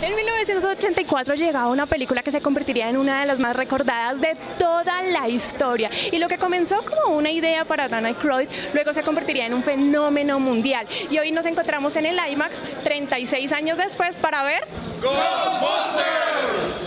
En 1984 llegaba una película que se convertiría en una de las más recordadas de toda la historia. Y lo que comenzó como una idea para Dan Aykroyd, luego se convertiría en un fenómeno mundial. Y hoy nos encontramos en el IMAX 36 años después para ver ¡Ghostbusters!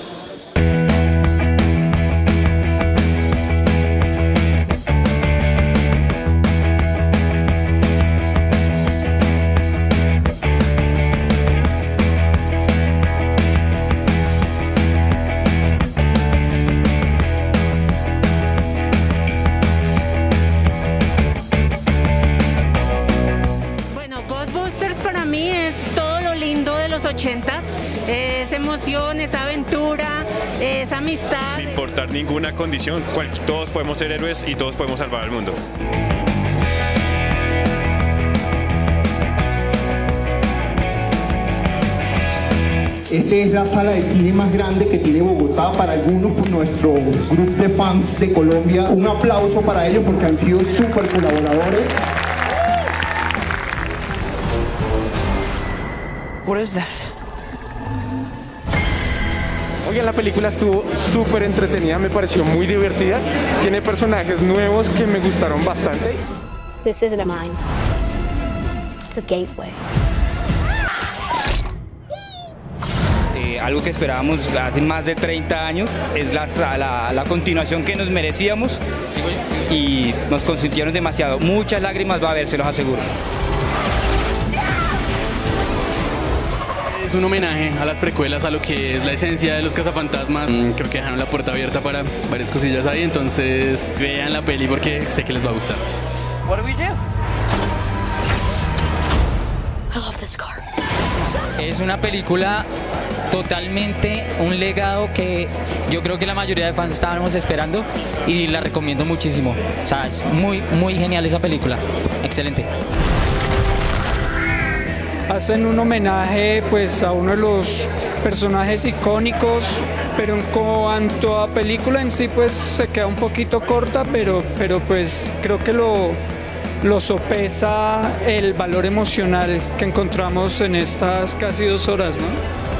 Para mí es todo lo lindo de los 80s, es emoción, es aventura, es amistad. Sin importar ninguna condición, todos podemos ser héroes y todos podemos salvar al mundo. Esta es la sala de cine más grande que tiene Bogotá, para algunos por nuestro grupo de fans de Colombia. Un aplauso para ellos porque han sido súper colaboradores. What is that? Oigan, la película estuvo súper entretenida, me pareció muy divertida. Tiene personajes nuevos que me gustaron bastante. This isn't a mine. It's a gateway. Algo que esperábamos hace más de 30 años, es la continuación que nos merecíamos y nos consintieron demasiado. Muchas lágrimas va a haber, se los aseguro. Es un homenaje a las precuelas, a lo que es la esencia de los cazafantasmas. Creo que dejaron la puerta abierta para varias cosillas ahí, entonces vean la peli porque sé que les va a gustar. What do we do? I love this car. Es una película totalmente un legado que yo creo que la mayoría de fans estábamos esperando y la recomiendo muchísimo. O sea, es muy genial esa película. Excelente. Hacen un homenaje pues a uno de los personajes icónicos, pero en cuanto a película en sí pues se queda un poquito corta, pero pues creo que lo sopesa el valor emocional que encontramos en estas casi 2 horas, ¿no?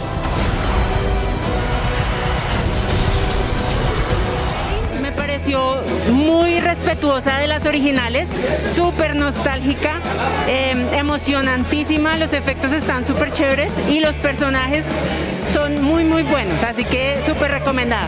Muy respetuosa de las originales, súper nostálgica, emocionantísima, los efectos están súper chéveres y los personajes son muy buenos, así que súper recomendada.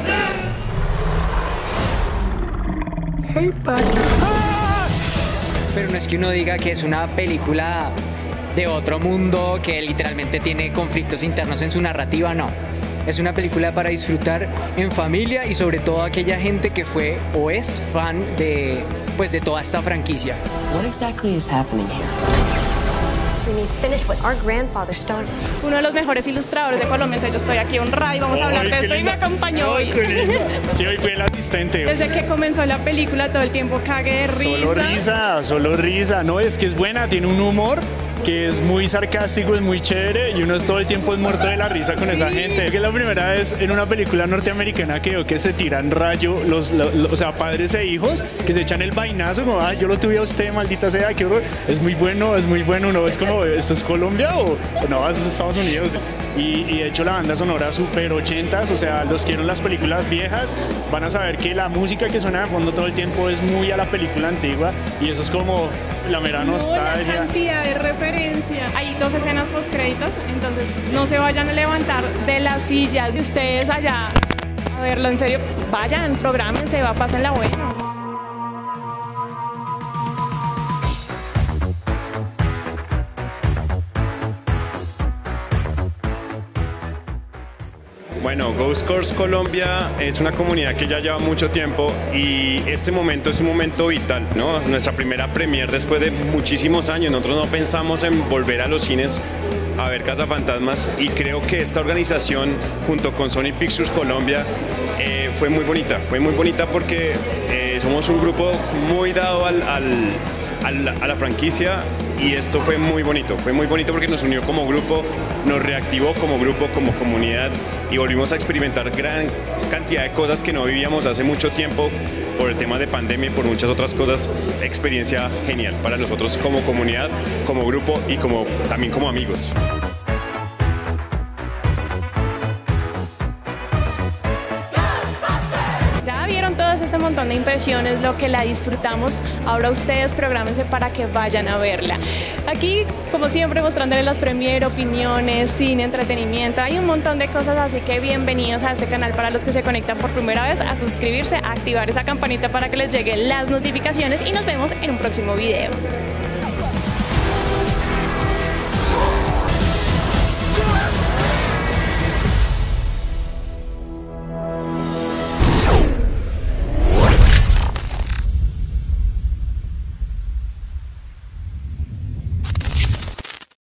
Hey, buddy. Pero no es que uno diga que es una película de otro mundo, que literalmente tiene conflictos internos en su narrativa, no. Es una película para disfrutar en familia y sobre todo aquella gente que fue o es fan de toda esta franquicia. What exactly is happening here? We need to finish what our grandfather started. uno de los mejores ilustradores de Colombia, entonces yo estoy aquí honrada y vamos a hablar de esto y me acompañó hoy. Sí, hoy fui el asistente. Desde que comenzó la película todo el tiempo cagué de risa. Solo risa, no, es que es buena, tiene un humor que es muy sarcástico, es muy chévere y uno es todo el tiempo muerto de la risa con esa gente. Que es la primera vez en una película norteamericana que veo que se tiran rayo, o sea, padres e hijos, que se echan el vainazo, como, yo lo tuve a usted, maldita sea, qué horror. Es muy bueno, no es como, ¿esto es Colombia o no, es Estados Unidos? Y de hecho la banda sonora super 80s, o sea, los que vieron las películas viejas van a saber que la música que suena de fondo todo el tiempo es muy a la película antigua y eso es como la mera nostalgia. Una cantidad de referencia. Hay 2 escenas post créditos, entonces no se vayan a levantar de la silla de ustedes allá a verlo, en serio, vayan, prográmense, pásenla bueno. Bueno, Ghost Course Colombia es una comunidad que ya lleva mucho tiempo y este momento es un momento vital, ¿no? Nuestra primera premiere después de muchísimos años. Nosotros no pensamos en volver a los cines a ver Cazafantasmas y creo que esta organización junto con Sony Pictures Colombia fue muy bonita porque somos un grupo muy dado a la franquicia y esto fue muy bonito porque nos unió como grupo, nos reactivó como grupo, como comunidad y volvimos a experimentar gran cantidad de cosas que no vivíamos hace mucho tiempo por el tema de pandemia y por muchas otras cosas. Experiencia genial para nosotros como comunidad, como grupo y también como amigos. este montón de impresiones, lo que la disfrutamos, ahora ustedes prográmense para que vayan a verla. Aquí, como siempre, mostrándoles las premier, opiniones, cine, entretenimiento, hay un montón de cosas, así que bienvenidos a este canal para los que se conectan por primera vez, a suscribirse, a activar esa campanita para que les lleguen las notificaciones y nos vemos en un próximo video.